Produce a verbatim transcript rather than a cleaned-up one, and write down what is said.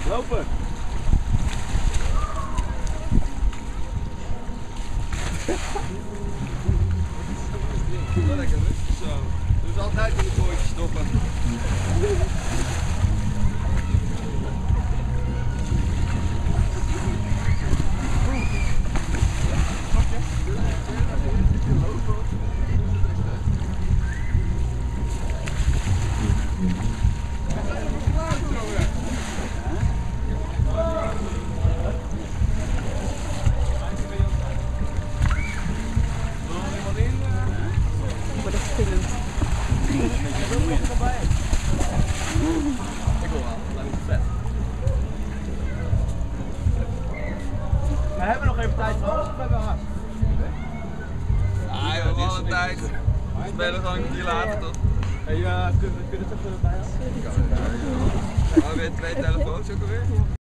Lopen! Wel lekker rustig zo. Dus altijd in de kooitje stoppen. Ik wil wel, dat is vet. We hebben nog even tijd voor ons of hebben we haast? Ah joh, wat een tijd. We spelen gewoon een kwartier later toch? Hey, uh, kunnen we het even bij ons? We hebben weer twee telefoons ook alweer.